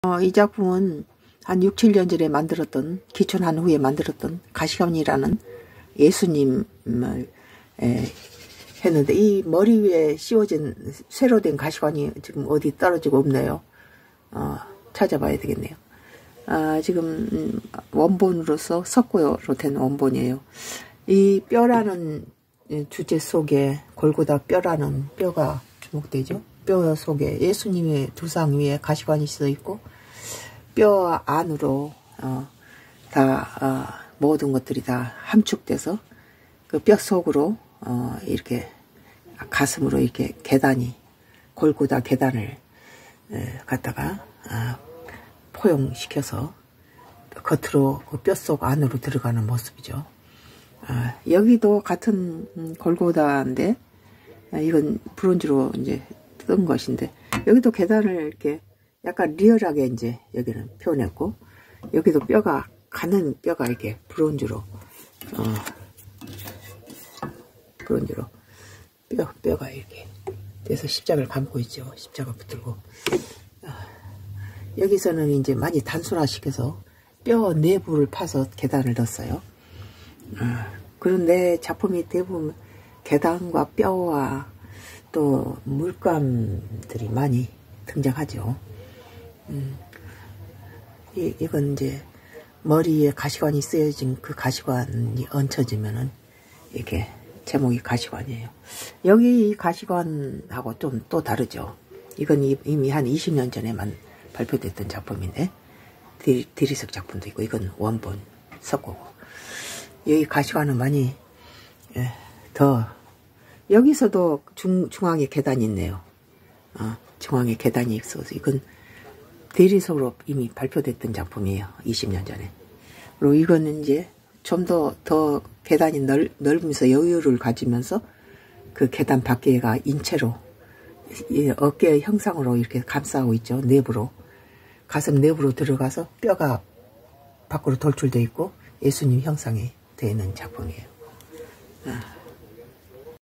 이 작품은 한 6, 7년 전에 만들었던, 기촌한 후에 만들었던 가시관이라는 예수님을 했는데, 이 머리 위에 씌워진 쇠로 된 가시관이 지금 어디 떨어지고 없네요. 찾아봐야 되겠네요. 지금 원본으로서 석고로 된 원본이에요. 이 뼈라는 주제 속에 골고다 뼈라는 뼈가 주목되죠. 뼈 속에 예수님의 두상 위에 가시관이 써 있고, 뼈 안으로 다 모든 것들이 다 함축돼서 그 뼈 속으로 이렇게 가슴으로 이렇게 계단이, 골고다 계단을 갖다가 포용시켜서 겉으로 그 뼈 속 안으로 들어가는 모습이죠. 여기도 같은 골고다인데, 이건 브론즈로 이제 뜬 것인데, 여기도 계단을 이렇게 약간 리얼하게 이제 여기는 표현했고, 여기도 뼈가, 가는 뼈가 이렇게 브론즈로 뼈가 이렇게 돼서 십자가를 감고 있죠. 십자가 붙들고. 여기서는 이제 많이 단순화시켜서 뼈 내부를 파서 계단을 넣었어요. 그런데 작품이 대부분 계단과 뼈와 또 물감들이 많이 등장하죠. 이건 이제 머리에 가시관이 쓰여진 그 가시관이 얹혀지면은 이렇게 제목이 가시관이에요. 여기 이 가시관하고 좀 또 다르죠. 이건 이미 한 20년 전에만 발표됐던 작품인데, 대리석 작품도 있고, 이건 원본 석고고. 여기 가시관은 많이 더, 여기서도 중앙에 계단이 있네요. 중앙에 계단이 있어서 이건 대리석으로 이미 발표됐던 작품이에요. 20년 전에. 그리고 이거는 이제 좀 더 계단이 넓으면서 여유를 가지면서 그 계단 밖에가 인체로 어깨 형상으로 이렇게 감싸고 있죠. 내부로. 가슴 내부로 들어가서 뼈가 밖으로 돌출되어 있고 예수님 형상이 되어 있는 작품이에요.